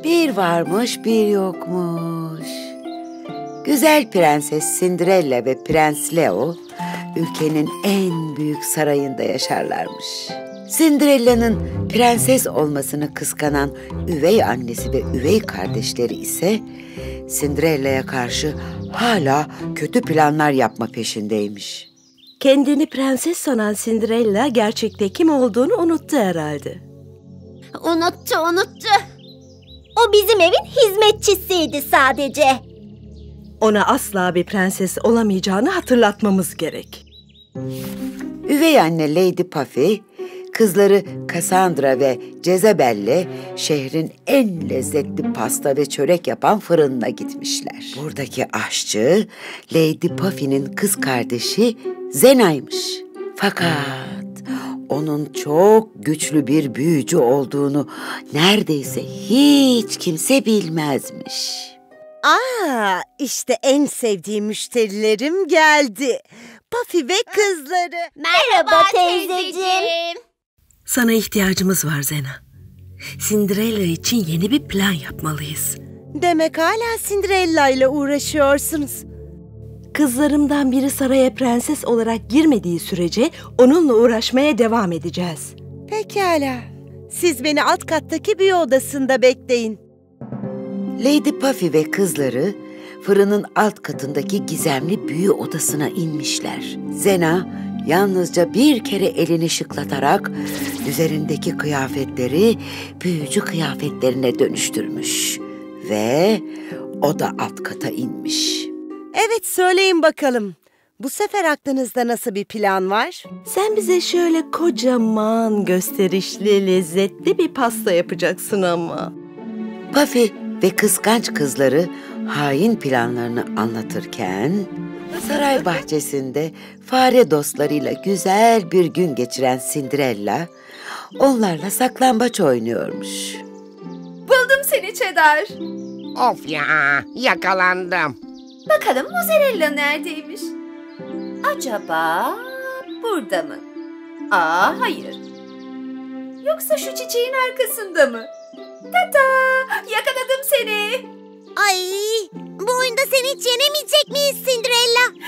Bir varmış bir yokmuş. Güzel Prenses Cinderella ve Prens Leo ülkenin en büyük sarayında yaşarlarmış. Cinderella'nın prenses olmasını kıskanan üvey annesi ve üvey kardeşleri ise Cinderella'ya karşı hala kötü planlar yapma peşindeymiş. Kendini prenses sanan Cinderella gerçekte kim olduğunu unuttu herhalde. Unuttu. O bizim evin hizmetçisiydi sadece. Ona asla bir prenses olamayacağını hatırlatmamız gerek. Üvey anne Lady Puffy, kızları Cassandra ve Jezebel'le şehrin en lezzetli pasta ve çörek yapan fırınına gitmişler. Buradaki aşçı Lady Puffy'nin kız kardeşi Zena'ymış. Fakat onun çok güçlü bir büyücü olduğunu neredeyse hiç kimse bilmezmiş. İşte en sevdiğim müşterilerim geldi. Puffy ve kızları. Merhaba teyzeciğim. Sana ihtiyacımız var Zena. Cinderella için yeni bir plan yapmalıyız. Demek hala Cinderella ile uğraşıyorsunuz. Kızlarımdan biri saraya prenses olarak girmediği sürece onunla uğraşmaya devam edeceğiz. Pekala. Siz beni alt kattaki büyü odasında bekleyin. Lady Puffy ve kızları fırının alt katındaki gizemli büyü odasına inmişler. Zena yalnızca bir kere elini şıklatarak üzerindeki kıyafetleri büyücü kıyafetlerine dönüştürmüş ve o da alt kata inmiş. Evet, söyleyin bakalım. Bu sefer aklınızda nasıl bir plan var? Sen bize şöyle kocaman, gösterişli, lezzetli bir pasta yapacaksın ama. Puffy ve kıskanç kızları hain planlarını anlatırken saray bahçesinde fare dostlarıyla güzel bir gün geçiren Cinderella onlarla saklambaç oynuyormuş. Buldum seni Cheddar. Of ya, yakalandım. Bakalım mozzarella neredeymiş? Acaba burada mı? Hayır. Yoksa şu çiçeğin arkasında mı? Tata! Yakaladım seni. Ay, bu oyunda seni hiç yenemeyecek miyiz Cinderella?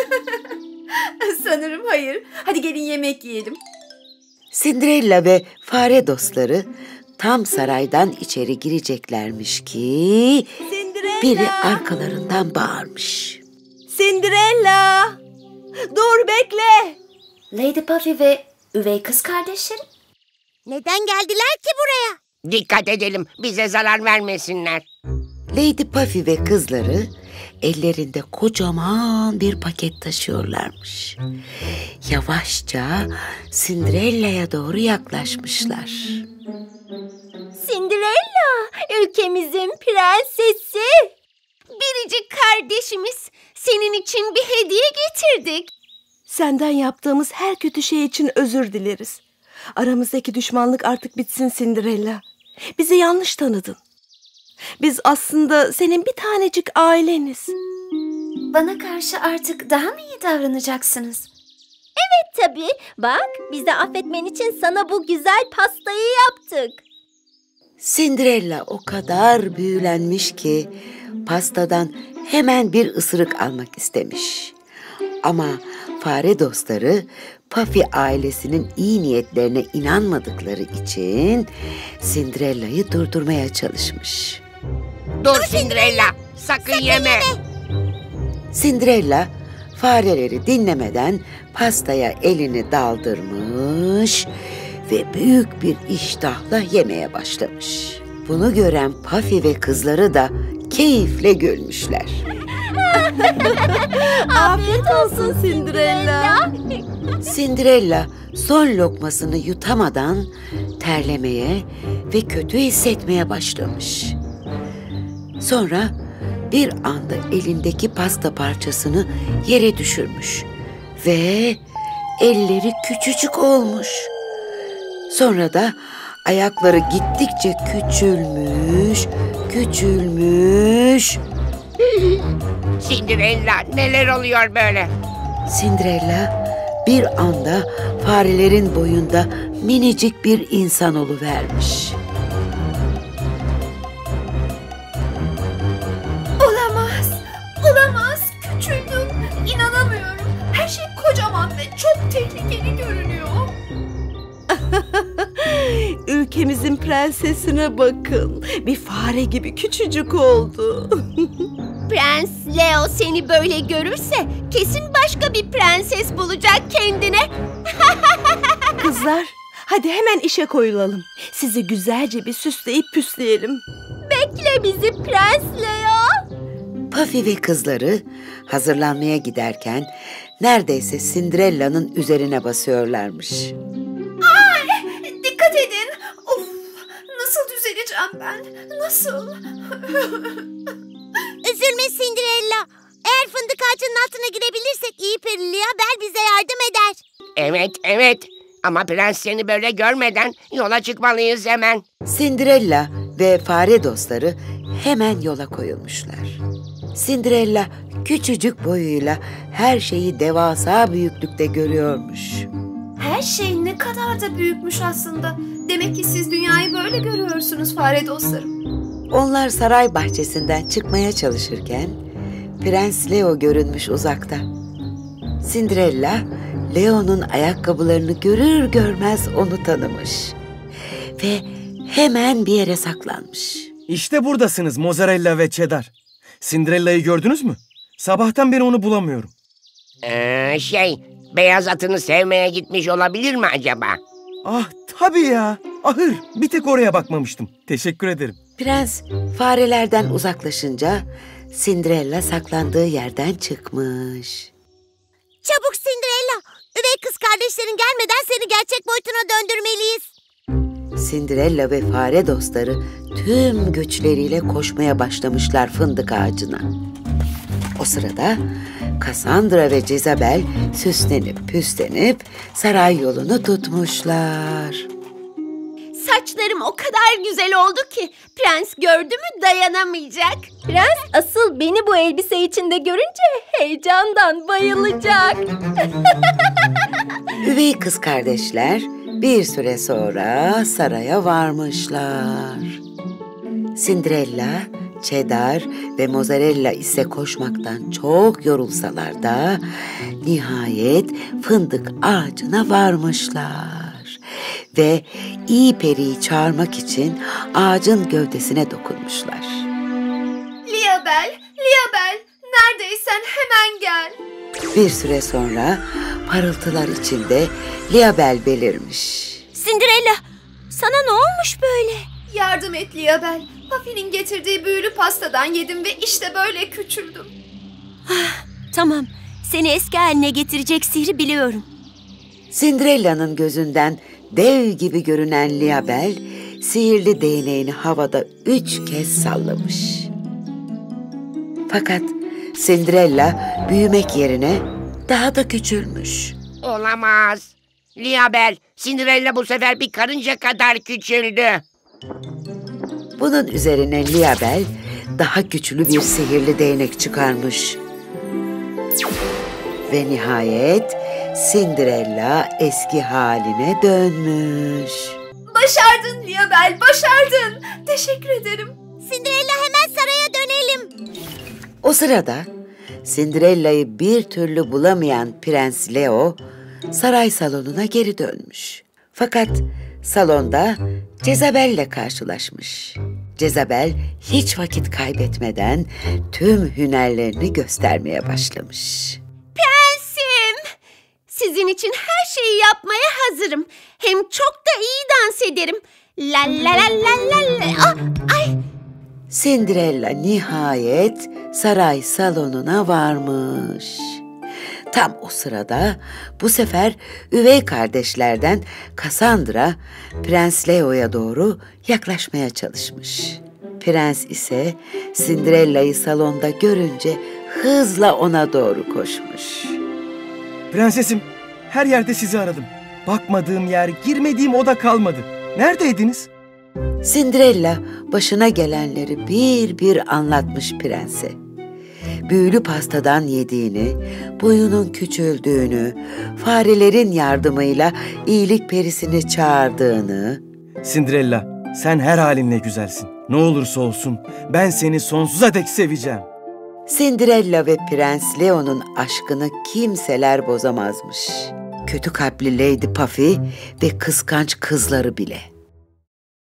Sanırım hayır. Hadi gelin yemek yiyelim. Cinderella ve fare dostları tam saraydan içeri gireceklermiş ki biri arkalarından bağırmış. Cinderella! Dur, bekle! Lady Puffy ve üvey kız kardeşlerim. Neden geldiler ki buraya? Dikkat edelim, bize zarar vermesinler. Lady Puffy ve kızları ellerinde kocaman bir paket taşıyorlarmış. Yavaşça Cinderella'ya doğru yaklaşmışlar. Cinderella, ülkemizin prensesi. Biricik kardeşimiz, senin için bir hediye getirdik. Senden yaptığımız her kötü şey için özür dileriz. Aramızdaki düşmanlık artık bitsin Cinderella. Bizi yanlış tanıdın. Biz aslında senin bir tanecik aileniz. Bana karşı artık daha mı iyi davranacaksınız? Tabii, bak bizi affetmen için sana bu güzel pastayı yaptık. Cinderella o kadar büyülenmiş ki pastadan hemen bir ısırık almak istemiş. Ama fare dostları Puffy ailesinin iyi niyetlerine inanmadıkları için Cinderella'yı durdurmaya çalışmış. Dur Cinderella, sakın yeme. Cinderella fareleri dinlemeden pastaya elini daldırmış ve büyük bir iştahla yemeye başlamış. Bunu gören Puffy ve kızları da keyifle gülmüşler. Afiyet olsun Cinderella. Cinderella son lokmasını yutamadan terlemeye ve kötü hissetmeye başlamış. Sonra bir anda elindeki pasta parçasını yere düşürmüş ve elleri küçücük olmuş. Sonra da ayakları gittikçe küçülmüş. Cinderella, neler oluyor böyle? Cinderella bir anda farelerin boyunda minicik bir insan oluvermiş. ve çok tehlikeli görünüyor. Ülkemizin prensesine bakın. Bir fare gibi küçücük oldu. Prens Leo seni böyle görürse kesin başka bir prenses bulacak kendine. Kızlar, hadi hemen işe koyulalım. Sizi güzelce bir süsleyip püsleyelim. Bekle bizi Prens Leo. Puffy ve kızları hazırlanmaya giderken neredeyse Cinderella'nın üzerine basıyorlarmış. Dikkat edin. Of, nasıl düzeleceğim ben? Nasıl? Üzülme Cinderella. Eğer fındık ağacının altına girebilirsek iyi peri Liabel bize yardım eder. Evet. Ama prens seni böyle görmeden yola çıkmalıyız hemen. Cinderella ve fare dostları hemen yola koyulmuşlar. Cinderella küçücük boyuyla her şeyi devasa büyüklükte görüyormuş. Her şey ne kadar da büyükmüş aslında. Demek ki siz dünyayı böyle görüyorsunuz fare dostlarım. Onlar saray bahçesinden çıkmaya çalışırken Prens Leo görünmüş uzakta. Cinderella, Leo'nun ayakkabılarını görür görmez onu tanımış ve hemen bir yere saklanmış. İşte buradasınız mozzarella ve cheddar. Cinderella'yı gördünüz mü? Sabahtan beri onu bulamıyorum. Beyaz atını sevmeye gitmiş olabilir mi acaba? Ah tabii ya. Ahır. Bir tek oraya bakmamıştım. Teşekkür ederim. Prens farelerden uzaklaşınca Cinderella saklandığı yerden çıkmış. Çabuk Cinderella. Üvey kız kardeşlerin gelmeden seni gerçek boyutuna döndürmeliyiz. Cinderella ve fare dostları tüm güçleriyle koşmaya başlamışlar fındık ağacına. O sırada Cassandra ve Jezebel süslenip püslenip saray yolunu tutmuşlar. Saçlarım o kadar güzel oldu ki prens gördü mü dayanamayacak. Prens asıl beni bu elbise içinde görünce heyecandan bayılacak. Üvey kız kardeşler bir süre sonra saraya varmışlar. Cinderella, Cheddar ve Mozzarella ise koşmaktan çok yorulsalar da nihayet fındık ağacına varmışlar. Ve iyi periyi çağırmak için ağacın gövdesine dokunmuşlar. Liabel, neredeysen hemen gel. Bir süre sonra parıltılar içinde Liabel belirmiş. Cinderella, sana ne olmuş böyle? Yardım et Liabel. Puffy'nin getirdiği büyülü pastadan yedim ve işte böyle küçüldüm. Tamam, seni eski haline getirecek sihri biliyorum. Cinderella'nın gözünden dev gibi görünen Liabel, sihirli değneğini havada 3 kez sallamış. Fakat Cinderella büyümek yerine daha da küçülmüş. Olamaz. Liabel, Cinderella bu sefer bir karınca kadar küçüldü. Bunun üzerine Liabel daha güçlü bir sihirli değnek çıkarmış. Ve nihayet Cinderella eski haline dönmüş. Başardın Liabel, başardın. Teşekkür ederim. Cinderella, hemen saraya dönelim. O sırada Cinderella'yı bir türlü bulamayan Prens Leo saray salonuna geri dönmüş. Fakat salonda Jezebel'le karşılaşmış. Jezebel hiç vakit kaybetmeden tüm hünerlerini göstermeye başlamış. Prensim, sizin için her şeyi yapmaya hazırım. Hem çok da iyi dans ederim. La la la la la la. Ah, ay. Cinderella nihayet saray salonuna varmış. Tam o sırada bu sefer üvey kardeşlerden Cassandra Prens Leo'ya doğru yaklaşmaya çalışmış. Prens ise Cinderella'yı salonda görünce hızla ona doğru koşmuş. Prensesim, her yerde sizi aradım. Bakmadığım yer, girmediğim oda kalmadı. Neredeydiniz? Cinderella başına gelenleri bir bir anlatmış prense. Büyülü pastadan yediğini, boyunun küçüldüğünü, farelerin yardımıyla iyilik perisini çağırdığını... Cinderella, sen her halinle güzelsin. Ne olursa olsun ben seni sonsuza dek seveceğim. Cinderella ve Prens Leo'nun aşkını kimseler bozamazmış. Kötü kalpli Lady Puffy ve kıskanç kızları bile.